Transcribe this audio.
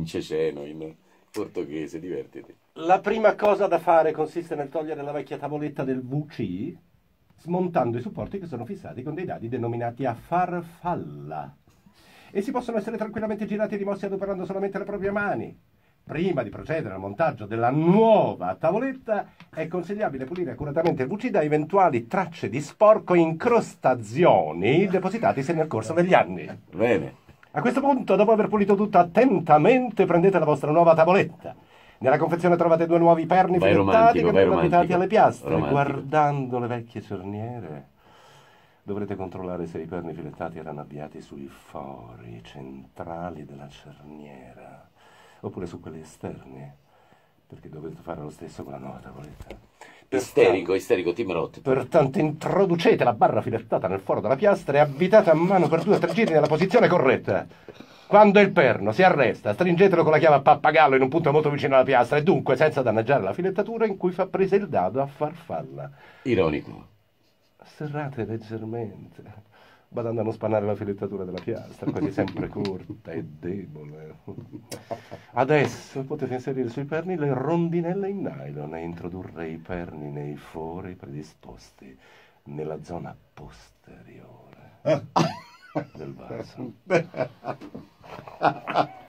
ceceno, in portoghese, divertiti. La prima cosa da fare consiste nel togliere la vecchia tavoletta del VC, smontando i supporti che sono fissati con dei dadi denominati a farfalla. Essi possono essere tranquillamente girati e rimossi adoperando solamente le proprie mani. Prima di procedere al montaggio della nuova tavoletta è consigliabile pulire accuratamente il VC da eventuali tracce di sporco e incrostazioni depositatisi nel corso degli anni. Bene. A questo punto, dopo aver pulito tutto attentamente, prendete la vostra nuova tavoletta. Nella confezione trovate 2 nuovi perni Vai filettati romantico, che vai vengono additati romantico. alle piastre. Romantico. Guardando le vecchie cerniere, dovrete controllare se i perni filettati erano avviati sui fori centrali della cerniera oppure su quelli esterni, perché dovete fare lo stesso con la nuova tavoletta. Isterico, Timerot. Pertanto introducete la barra filettata nel foro della piastra e avvitate a mano per 2 o 3 giri nella posizione corretta. Quando il perno si arresta, stringetelo con la chiave a pappagallo in un punto molto vicino alla piastra e dunque senza danneggiare la filettatura in cui fa presa il dado a farfalla. Ironico. Serrate leggermente, badando a non spannare la filettatura della piastra, quasi sempre corta e debole. Adesso potete inserire sui perni le rondinelle in nylon e introdurre i perni nei fori predisposti nella zona posteriore del vaso.